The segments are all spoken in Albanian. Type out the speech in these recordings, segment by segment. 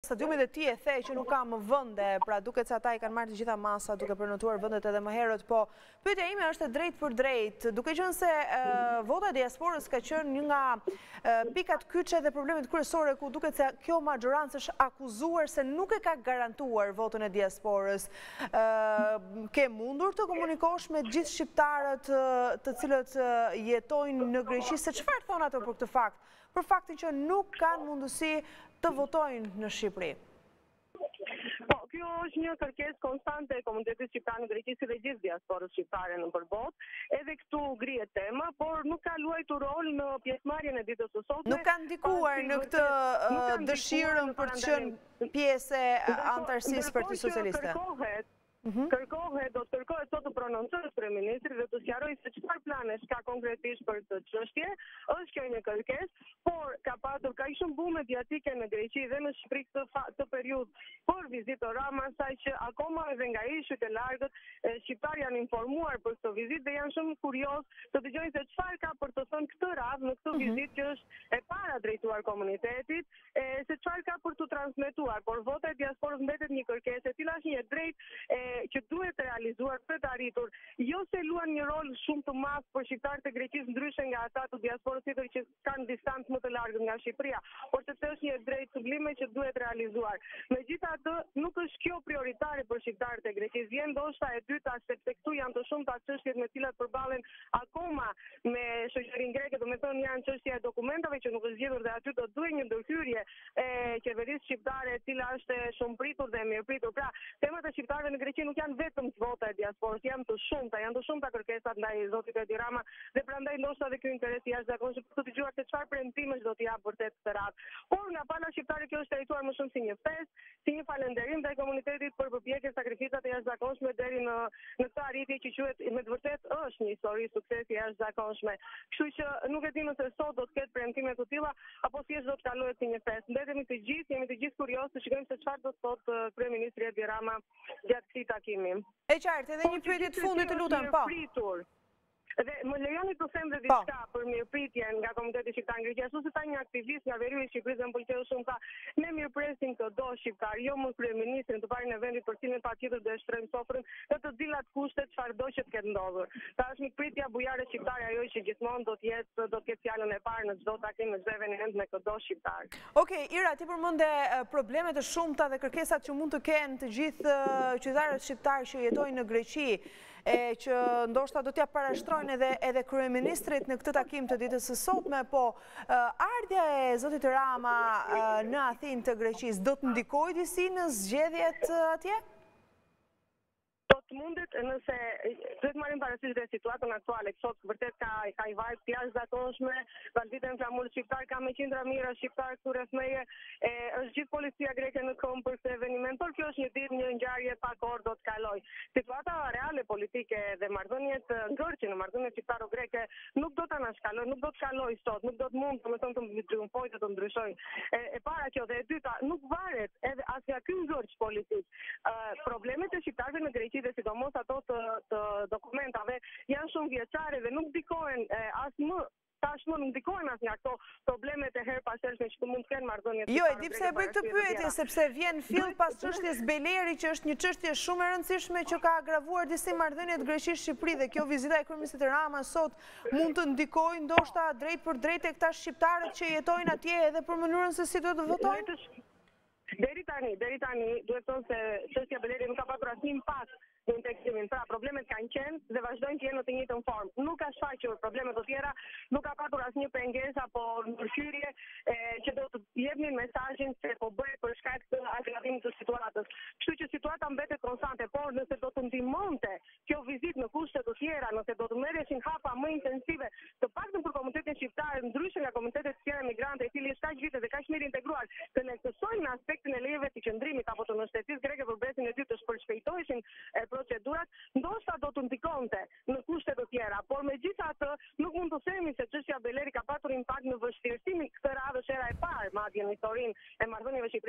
stadiumit e ti e the që nuk ka më vende, pra duket se ata i kanë marrë të gjitha masa duke përnotuar vendet edhe më herët, po pyetja ime është e drejtë për drejtë, duke qenë se vota e diasporës ka qenë një nga pikat kyçe dhe problemet kryesore ku duket se kjo majorancë është akuzuar se nuk e ka garantuar votën e diasporës. Ke mundur të komunikosh me gjithë shqiptarët të cilët jetojnë në Greqi, se çfarë thon ato për këtë fakt? Për faktin që nuk kanë mundësi të votojnë në Shqipëri. Po, kjo është një kërkesë konstante e komunitetit shqiptar në Greqi si dhe gjithë diasporës shqiptare në përbot. Edhe këtu ngrihet tema, por nuk ka luajtur rol në pjesëmarrjen e ditës së sotme. Nuk kanë ndikuar në këtë dëshirën për të qenë pjesë e antarësisë Partisë Socialiste. Kërkohet, do të kërkohet sot të prononcohet kryeministri dhe të sqarojë se çfarë planesh ka konkretisht për këtë çështje. Është kjo një kërkesë, por ka patur kaq shumë bumë mediatike në Greqi dhe në Shqipëri këtë periudhë për vizitë Rama, saq që akoma edhe nga ishujt e largët shqiptarë janë informuar për këtë vizitë dhe janë shumë kurioz të dëgjojnë se çfarë ka për të thënë këtë radhë në këtë vizitë që është e para drejtuar komunitetit, se çfarë ka për të transmetuar, por vota e diasporës mbetet një kërkesë e cila është një drejtë që duhet realizuar për të arritur, jo se luan një rol shumë të madh për shqiptarët e Greqisë ndryshe nga ata të diasporës tjetër që kanë distancë më të largët nga Shqipëria, por sepse është një drejtë sublime që duhet realizuar. Megjithatë, nuk është kjo prioritare për shqiptarët e Greqisë, vjen ndoshta e dyta sepse këtu janë të shumta çështjet me të cilat përballen akoma me shoqërinë greke, domethënë janë çështja e dokumentave që nuk është zgjedhur dhe aty do duhet një ndërhyrje e qeverisë shqiptare e cila është e shumëpritur dhe e mirëpritur. Pra, temat e shqiptarëve në Greqi nuk janë vetëm vota e diasporës, janë të shumta kërkesat ndaj zotit Edi Rama dhe prandaj ndoshta edhe ky interes i jashtëzakonshëm për të dëgjuar se çfarë premtimesh do t'i jap vërtet këtë radhë. Por nga pala shqiptare kjo është trajtuar më shumë si një festë, si një falënderim ndaj komunitetit për përpjekjet, sakrificat e jashtëzakonshme deri në këtë arritje që quhet me të vërtetë është një histori suksesi e jashtëzakonshme. Kështu që nuk e di nëse sot do të ketë premtime të tilla apo thjesht do të kalohet si një festë. Mbetemi të gjithë kurioz të shikojmë se çfarë do të thotë kryeministri Edi Rama gjatë këtij takimi. E qartë, edhe një pyetje të fundit të lutem, po. Dhe më lejoni të them dhe diçka për mirëpritjen nga Komiteti Shqiptar në Greqi, ashtu si tha një aktivist nga Veriu i Shqipërisë, më pëlqeu shumë, tha, ne mirëpresim çdo shqiptar, jo më kryeministrin të parin e vendit për cilin patjetër do e shtrojmë sofrën në të cilat kushte çfarëdo që të ketë ndodhur. Ta është mikpritja bujare shqiptare ajo që gjithmonë do të ketë fjalën e parë në çdo takim, në çdo eveniment me çdo shqiptar. Okej, Ira, ti përmende problemet e shumta dhe kërkesat që mund të kenë të gjithë qytetarët shqiptar që jetojnë në Greqi, që ndoshta do t'ja parashtrojnë edhe kryeministrit në këtë takim të ditës së sotme, po ardhja e zotit Rama në Athinë të Greqisë do të ndikojë disi në zgjedhjet atje? Mundet nëse duhet marrim parasysh dhe situatën aktuale, sot vërtet ka i vajt të jashtëzakonshme, banditën flamur shqiptar, ka me qindra mijëra shqiptar këtu rreth meje, është gjithë policia greke në këmbë për këtë eveniment, por kjo është një ditë, një ngjarje pa kohë do të kalojë. Situata reale politike dhe marrëdhëniet ngërçi në marrëdhëniet shqiptaro-greke nuk do ta anashkalojë, nuk do të kalojë sot, nuk do të mund të triumfojë të ndryshojë. E para kjo dhe e dyta, nuk varet edhe as nga ky ngërç politik. Problemet e shqiptarëve në Greqi dhe sidomos ato të dokumentave janë shumë vjeçare dhe nuk ndikohen tashmë nuk ndikohen as nga ato problemet e herpashershme që mund të kenë marrëdhëniet. Jo, e di pse e bëj këtë pyetje, sepse vjen fill pas çështjes Beleri, që është një çështje shumë e rëndësishme që ka agravuar disi marrëdhënie të Greqisë-Shqipëri dhe kjo vizita e kryeministit Rama sot mund të ndikojë ndoshta drejt për drejt tek ata shqiptarët që jetojnë atje edhe për mënyrën se si do të votojnë. Deri tani, duhet të thonë se çështja Beleri nuk ka patur asnjë impakt në integrimin. Pra, problemet kanë qenë dhe vazhdojnë të jenë në të njëjtën formë. Nuk ka shfaqur probleme të tjera, nuk ka patur asnjë pengesë apo ndryshyrje që do të jepnin mesazhin se po bëhet për shkak të agravimit të situatës. Kështu që situata mbetet konstante, por nëse do të ndihmonte kjo vizitë në kushte të tjera, nëse do të merreshin hapa më intensive, të paktën për komunitetin shqiptar, ndryshe nga komunitetet të tjera migrante, i cili është kaq vite dhe kaq mirë integruar, të lehtësojnë në aspektin e lejeve të qëndrimit apo të mbështetjes greke për bresin e dytë të shpejtoheshin procedurat, ndoshta do të ndikonte në kushte të tjera, por megjithatë nuk mund të themi se çështja Beleri ka patur impakt në vështirësimin këtë radhë era e parë madje në historinë e marrëdhënieve Shqipëri-Greqi, që nuk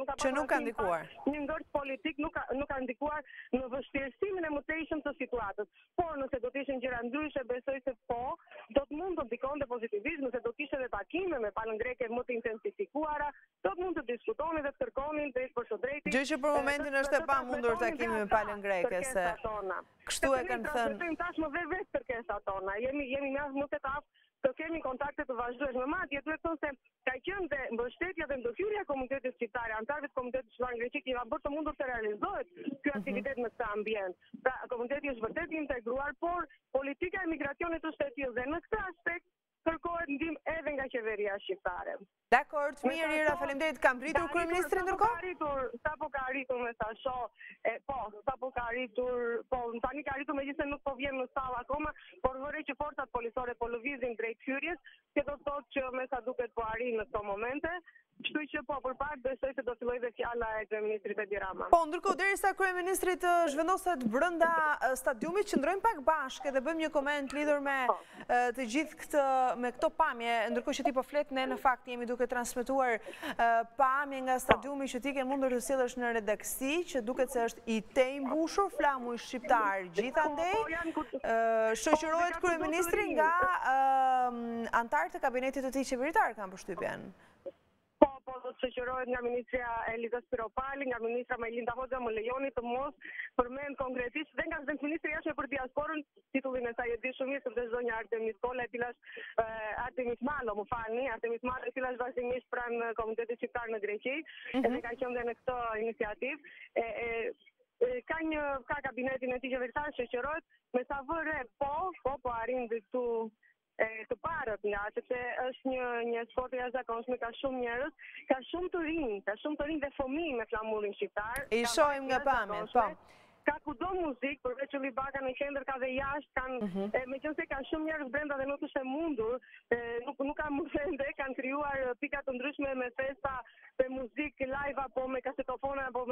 Që nuk ka ndikuar. Një ngërç politik nuk ka ndikuar në vështirësimin e mëtejshëm të situatës. Por nëse do të ishin gjëra ndryshe, besoj se po, do të mund të ndikonte pozitivisht, nëse do kishte edhe takime me palën greke më të intensifikuara, do të mund të diskutonin dhe të kërkonin drejt për së drejti. Gjë që për momentin është e pamundur takimi me palën greke, se kështu e kanë thënë. Tashmë vetë kërkesat tona. Jemi më të aftë të kemi kontakte të vazhdueshme. Madje duhet të thonë se ka qenë dhe mbështetja dhe ndërhyrja e komunitetit shqiptar, anëtarëve të komunitetit shqiptar greqik, i ka bërë të mundur të realizohet ky aktivitet në këtë ambient. Pra, komuniteti është vërtet i integruar, por politika e migracionit është e tillë dhe në këtë aspekt kërkohet ndihmë edhe nga qeveria shqiptare. Dakor, mirë Ira, faleminderit. Kam pritur kryeministrin ndërkohë? Sapo ka arritur me sa shoh, sapo ka arritur, tani ka arritur megjithëse nuk po vjen në sallë akoma, por vërej që forcat policore po lëvizin drejt hyrjes, që do të thotë që me sa duket po arrin në këto momente. Kështu që po, për pak besoj se do të fillojë dhe fjala e kryeministrit Edi Rama. Po, ndërkohë derisa kryeministrit zhvendoset brenda stadiumit, qëndrojmë pak bashkë dhe bëjmë një koment lidhur me të gjithë këtë me këto pamje, ndërkohë që ti po flet, ne në fakt jemi duke transmetuar pamje nga stadiumi që ti ke mundur të sjellësh në redaksi, që duket se është i tej mbushur, flamuj shqiptar gjithandej. Shoqërohet kryeministri nga antarët e kabinetit të tij qeveritar, kam përshtypjen. Po do të shoqërohet nga ministra Eliza Spiropali, nga ministra Majlinda Hoxha, më lejoni të mos përmend konkretisht dhe nga zëvendësministri ministri jashtë për diasporën, titullin e saj e di shumë mirë, sepse zonja Artemis Kolla, e cila është Artemis Malo, më falni, Artemis Malo, e cila është vazhdimisht pranë komunitetit shqiptar në Greqi, edhe ka qenë dhe në këtë iniciativë. Ka kabinetin e tij qeveritar, shoqërohet me sa vëre, po arrin dhe këtu të parët nga, sepse është një sport e jashtëzakonshme, ka shumë njerëz, ka shumë të rinj dhe fëmijë me flamurin shqiptar. I shohim nga pamjet, po. Ka kudo muzikë, përveç Qëlli Baka në qendër ka dhe jashtë, meqense ka shumë njerëz brenda dhe nuk është e mundur, nuk ka mundende, kanë krijuar pika të ndryshme me festa, me muzikë live apo me kasetofona apo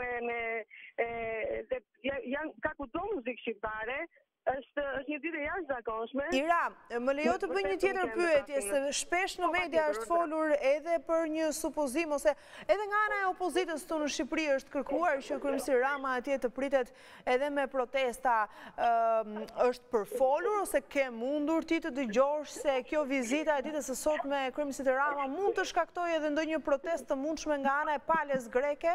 ka kudo muzikë shqiptare. Është një ditë jashtëzakonshme. Ira, më lejo të bëj një tjetër pyetje, se shpesh në media është folur edhe për një supozim, ose edhe nga ana e opozitës këtu në Shqipëri është kërkuar që kryeministri Rama atje të pritet edhe me protesta. Është përfolur ose ke mundur ti të dëgjosh se kjo vizita e ditës së sotme e kryeministrit Rama mund të shkaktojë edhe ndonjë protestë të mundshme nga ana e palës greke?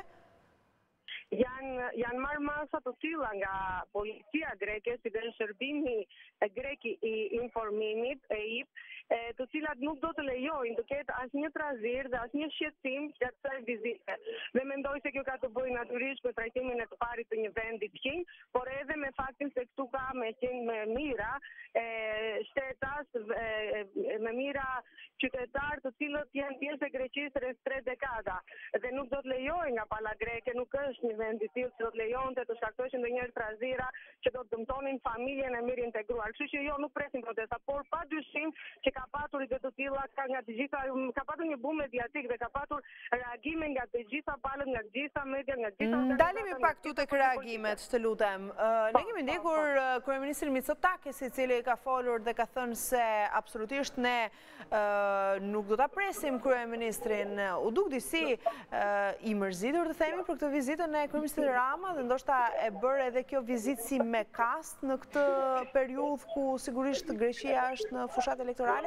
Janë marrë masa të tilla nga policia greke, si dhe shërbimi grek i informimit, EIP, të cilat nuk do të lejojnë të ketë asnjë trazir dhe asnjë shqetësim gjatë kësaj vizite. Dhe mendoj se kjo ka të bëjë natyrisht me trajtimin e të parit të një vendi të qinj, por edhe me faktin se këtu ka me mira shtetas, me mira qytetar të cilët janë pjesë e Greqisë rreth 3 dekada. Dhe nuk do të lejojnë nga pala greke, nuk është një vend i tillë që do të lejonte të shkaktojnë ndonjëherë trazira që do të dëmtonin familjen e mirë integruar. Kështu që jo, nuk presim protesta, por padyshim që ka patur ide të tilla, ka patur një bum mediatik dhe ka patur reagime nga të gjitha palët, nga të gjitha media, nga të gjitha organizatat. Ndalemi pak këtu tek reagimet, të lutem. Ne kemi ndjekur kryeministrin Mitsotakis, i cili ka folur dhe ka thënë se absolutisht ne nuk do ta presim kryeministrin. U duk disi i mërzitur të themi për këtë vizitën e kryeministrit Rama, dhe ndoshta e bërë edhe kjo vizitë si me kast në këtë periudhë ku sigurisht Greqia është në fushat elektorale?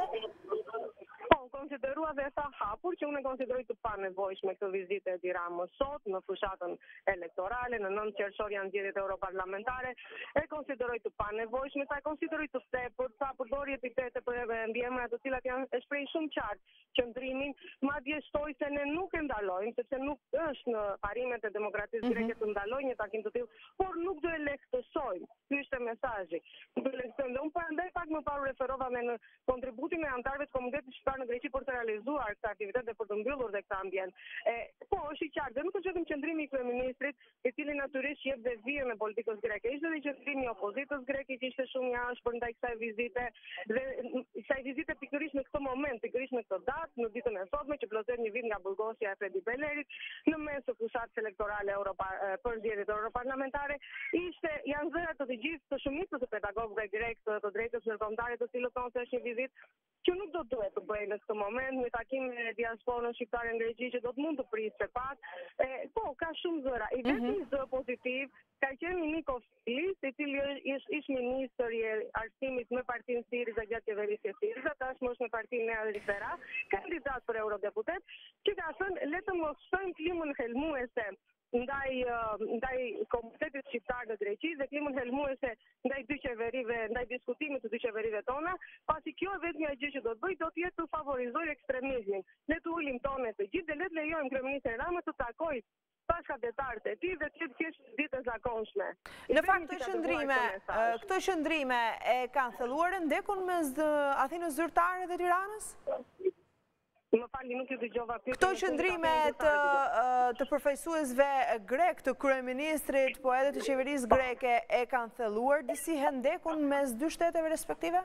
Konsiderua dhe sa hapur që unë e konsideroj të panevojshme këtë vizitë e Edi Ramës sot në fushatën elektorale, në 9 qershor janë zgjedhjet europarlamentare, e konsideroj të panevojshme, sa e konsideroj të tepër, sa përdori epitete për mbiemra të cilat janë shprehë shumë qartë qëndrimin, madje shtoj se ne nuk e ndalojmë, sepse nuk është në parimet e demokracisë greke të ndalojnë një takim të tillë, por nuk do e lehtësojmë. Ky është mesazhi. Nuk do e lehtësojmë. Dhe unë prandaj pak më parë referova me në kontributin e anëtarëve të komunitetit shqiptar në Greqi për të realizuar këtë aktivitet dhe për të mbyllur dhe këtë ambient. Po, është i qartë, dhe nuk është vetëm qëndrimi i kryeministrit, i cili natyrisht jep dhe vijën e politikës greke. Ishte edhe qëndrimi i opozitës greke, që ishte shumë i ashpër ndaj kësaj vizite, dhe kësaj vizite pikërisht në këtë moment, pikërisht në këtë datë, në ditën e sotme, që plotësohet një vit nga burgosja e Fredi Belerit, në mes të fushatës elektorale për zgjedhjet europarlamentare, janë zëra të gjithë të shumicës të pedagogëve grek të drejtës ndërkombëtare, të cilët thonë se është një vizitë që nuk do duhet të bëjë në këtë moment, me takime me diasporën shqiptare në Greqi që do të mund të prisë pak. Po, ka shumë zëra. I vetëm zë pozitiv ka qenë Niko Filis, i cili ish ministër i arsimit me partinë Siriza gjatë qeverisë e Siriza, tashmë është me partinë Nea Rifera, kandidat për eurodeputet, që ka thënë le të mos shtojmë klimën helmuese ndaj komunitetit shqiptar në Greqi dhe klimën helmuese ndaj dy qeverive, ndaj diskutimit të dy qeverive tona, pasi kjo vetëm një gjë që do të bëjë do të jetë të favorizojë ekstremizmin. Le të ulim tonet të gjithë dhe le të lejojmë kryeministrin Rama të takojë bashkëdetarët e tij dhe të ketë ditë të zakonshme. Në fakt këto qëndrime e kanë thelluar ndekun mes Athinës zyrtare dhe Tiranës? Më falni, nuk ju dëgjova pyetjen. Këto qëndrime të përfaqësuesve grek të kryeministrit, po edhe të qeverisë greke e kanë thelluar disi ndekun mes dy shteteve respektive?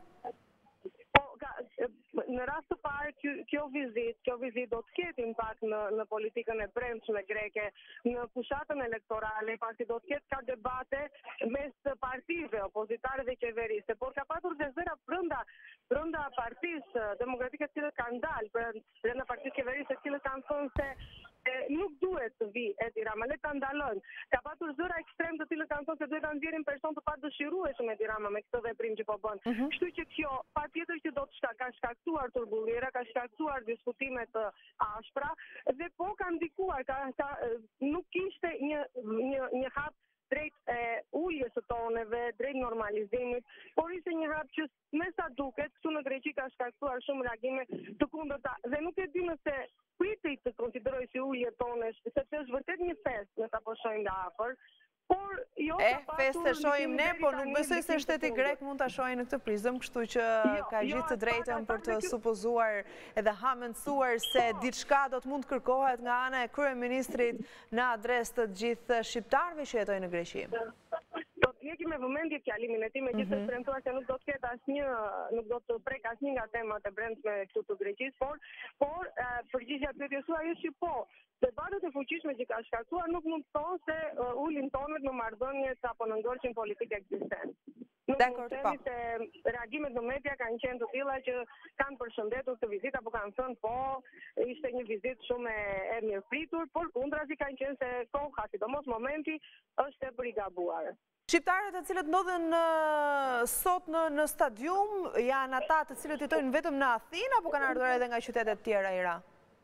Në rast të parë, kjo vizit do të ketë impakt në politikën e brendshme greke, në fushatën elektorale, pasi do të ketë ka debate mes partive, opozitare dhe qeverisë, por ka patur dhe zëra brenda partisë demokratike të cilët kanë dalë, brenda partisë qeverisë të cilët kanë thënë se nuk duhet të vi Edi Rama, le ta ndalojnë. Ka patur zëra ekstrem të cilët kanë thënë se duhet ta nxjerrin person të padëshirueshëm Edi Rama me këtë veprim që po bën. Kështu që kjo patjetër që do të ka shkaktuar turbullira, ka shkaktuar diskutime të ashpra dhe po ka ndikuar, nuk kishte një hap drejt uljes së toneve, drejt normalizimit, por ishte një hap që me sa duket këtu në Greqi ka shkaktuar shumë reagime të kundërta dhe nuk e di nëse pritej të konsideroj si ulje tonesh, sepse është vërtet një fest, nësa po shohim nga afër. Por jo fest e shohim ne, por nuk besoj se shteti grek mund ta shohë në këtë prizëm, kështu që ka gjithë të drejtën për të supozuar edhe hamendsuar se diçka do të mund kërkohet nga ana e kryeministrit në adresë të gjithë shqiptarëve që jetojnë në Greqi. Do të jeki me vëmendje fjalimin e tij, megjithëse premtuar se nuk do të ketë nuk do të prek asnjë nga temat e brendshme këtu të Greqisë, por përgjigjja pyetjes suaj është që po, debatet e fuqishme që ka shkaktuar nuk mund të thonë se ulin tonet në marrëdhëniet apo në ngorçin politik ekzistent. Nuk mund të themi se reagimet në media kanë qenë të tilla që kanë përshëndetur këtë vizitë apo kanë thënë po, ishte një vizitë shumë e mirëpritur, por kundrazi kanë qenë se koha, sidomos momenti, është e përgabuar. Shqiptarët e cilët ndodhen sot në stadium janë ata të cilët jetojnë vetëm në Athinë apo kanë ardhur edhe nga qytetet tjera Ira?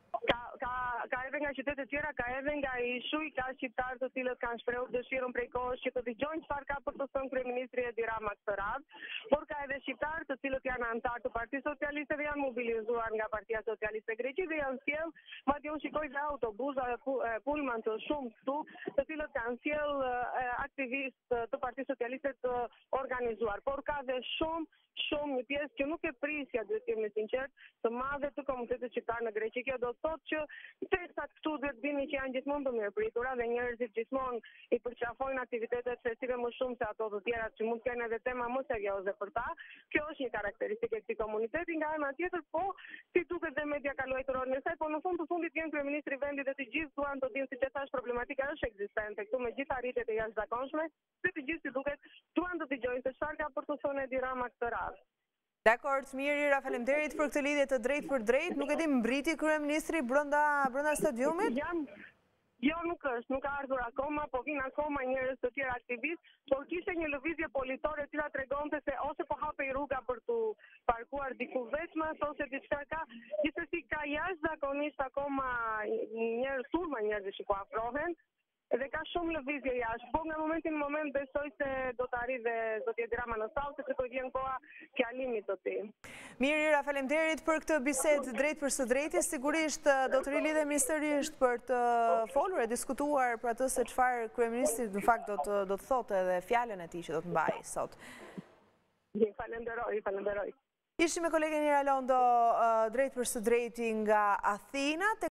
Ka edhe nga qytetet tjera, ka edhe nga Ishuj, ka shqiptarë të cilët kanë shprehur dëshirën prej kohësh që të dëgjojnë çfarë ka për të thënë kryeministri Edi Rama këtë radhë, por ka edhe shqiptarë të cilët janë anëtarë të Partisë Socialiste dhe janë mobilizuar nga Partia Socialiste e Greqisë dhe janë sjell, madje unë shikoj dhe autobusa dhe pullman të shumë këtu, të cilët kanë sjell aktivistë të Partisë Socialiste të organizuar, por ka dhe shumë një pjesë që nuk e prisja, duhet të jemi sinqert, të madhe të komunitetit shqiptar në Greqi. Kjo do të thotë që festat këtu duhet bini që janë gjithmonë të mirëpritura dhe njerëzit gjithmonë i përqafojnë aktivitetet festive më shumë se ato të tjera që mund të kenë edhe tema më serioze për ta. Kjo është një karakteristikë e këtij komuniteti, nga ana tjetër po si duket dhe media ka luajtur rolin e saj, po në fund të fundit vjen kryeministri i vendit dhe të gjithë duan të dinë, siç e thash, problematika është ekzistente këtu me gjithë arritjet e jashtëzakonshme, se të gjithë si duket duan të dëgjojnë se çfarë ka për të thënë Edi Rama këtë radhë. Dakord, mirë Ira, faleminderit për këtë lidhje të drejtë për drejtë. Nuk e di mbriti kryeministri brenda stadiumit? Jo, nuk është, nuk ka ardhur akoma, po vinë akoma njerëz të tjerë aktivistë, por kishte një lëvizje politore e cila tregonte se ose po hapej rruga për të parkuar diku vetëm, ose diçka ka, gjithsesi ka jashtëzakonisht akoma njerëz që po afrohen. Dhe ka shumë lëvizje jashtë, po nga momenti në moment besoj se do të arrijë dhe do të jetë Edi Rama në sallë, sepse po vjen koha fjalimit të tij. Mirë Ira, faleminderit për këtë bisedë drejt për së drejti. Sigurisht do të rilidhemi sërish për të folur e diskutuar për atë se çfarë kryeministri në fakt do të thotë edhe fjalën e tij që do të mbajë sot. Falenderoj. Ishim me kolegen Ira Londo drejt për së drejti nga Athina.